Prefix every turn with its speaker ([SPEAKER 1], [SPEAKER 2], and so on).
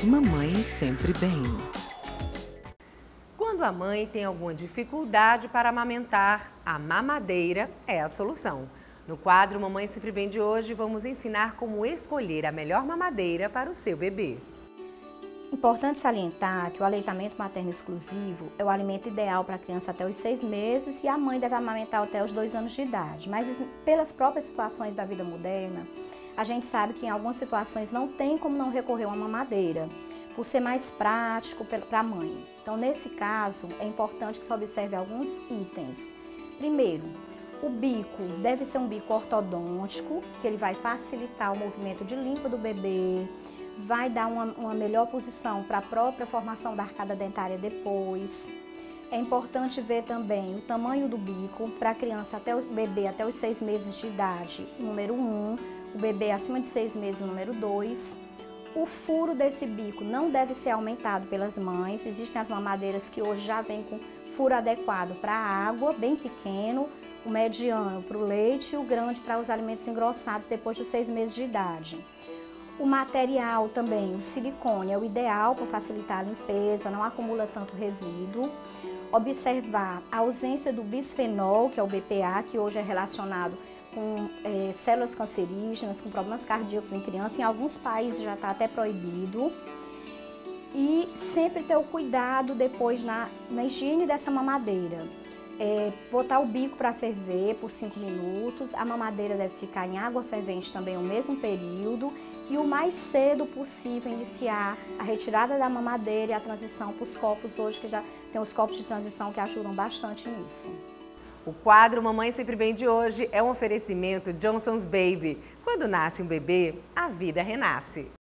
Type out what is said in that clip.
[SPEAKER 1] Mamãe sempre bem.
[SPEAKER 2] Quando a mãe tem alguma dificuldade para amamentar, a mamadeira é a solução. No quadro Mamãe Sempre Bem de hoje, vamos ensinar como escolher a melhor mamadeira para o seu bebê.
[SPEAKER 3] Importante salientar que o aleitamento materno exclusivo é o alimento ideal para a criança até os 6 meses e a mãe deve amamentar até os 2 anos de idade. Mas pelas próprias situações da vida moderna, a gente sabe que em algumas situações não tem como não recorrer a uma mamadeira, por ser mais prático para a mãe. Então, nesse caso, é importante que se observe alguns itens. Primeiro, o bico deve ser um bico ortodôntico, que ele vai facilitar o movimento de limpa do bebê, vai dar uma melhor posição para a própria formação da arcada dentária depois. É importante ver também o tamanho do bico para a criança até o bebê até os 6 meses de idade, número 1, o bebê acima de 6 meses, número 2. O furo desse bico não deve ser aumentado pelas mães. Existem as mamadeiras que hoje já vêm com furo adequado para a água, bem pequeno, o mediano para o leite e o grande para os alimentos engrossados depois dos 6 meses de idade. O material também, o silicone, é o ideal para facilitar a limpeza, não acumula tanto resíduo. Observar a ausência do bisfenol, que é o BPA, que hoje é relacionado com células cancerígenas, com problemas cardíacos em criança. Em alguns países já está até proibido. E sempre ter o cuidado depois na higiene dessa mamadeira. Botar o bico para ferver por 5 minutos, a mamadeira deve ficar em água fervente também o mesmo período e o mais cedo possível iniciar a retirada da mamadeira e a transição para os copos hoje, que já tem os copos de transição que ajudam bastante nisso.
[SPEAKER 2] O quadro Mamãe Sempre Bem de hoje é um oferecimento Johnson's Baby. Quando nasce um bebê, a vida renasce.